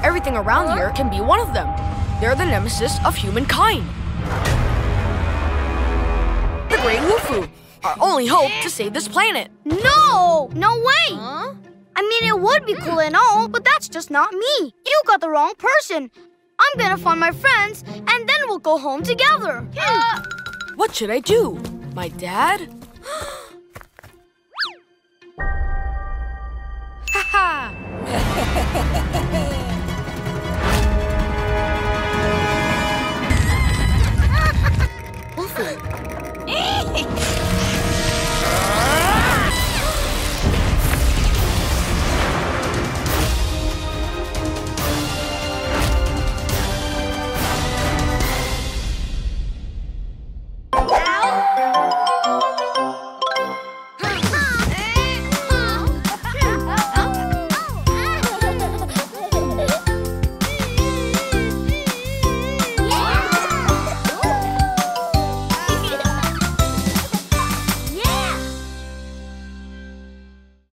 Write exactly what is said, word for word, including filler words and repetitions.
Everything around huh? here can be one of them. They're the nemesis of humankind. The Great Wolfoo, our only hope to save this planet. No! No way! Huh? I mean, it would be cool and all, but that's just not me. You got the wrong person. I'm gonna find my friends, and then we'll go home together. Uh, What should I do? My dad? Ha ha!